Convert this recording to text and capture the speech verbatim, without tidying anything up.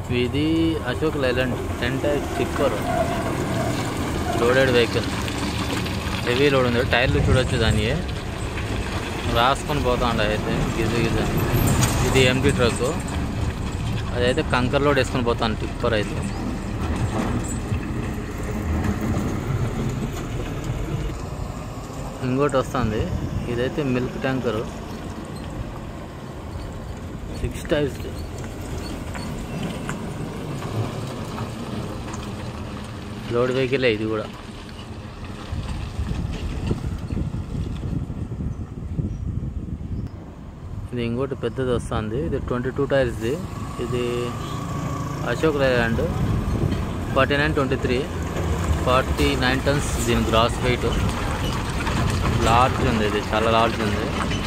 ఇది Ashok Leyland ten tyre tipper loaded vehicle, heavy load ఉంది. టైర్లు చూడొచ్చు, దాన్ని రాసుకొని పోతా ఉండే అయితే గిజ గిజ. ఇది ఎంటీ ట్రక్, అదైతే కంకర్ లోడ్ వేసుకొని పోతాను టిప్పర్ అయితే. ఇంకోటి వస్తుంది, ఇదైతే milk tanker, six tyres. Load వెహికలే ఇది కూడా. ఇది ఇంకోటి పెద్దది వస్తుంది, ఇది ట్వంటీ టూ టైర్స్ది. ఇది Ashok Leyland forty nine twenty three forty nine tons దీని గ్రాస్ వెయిట్. లార్జ్ ఉంది, ఇది చాలా లార్జ్ ఉంది.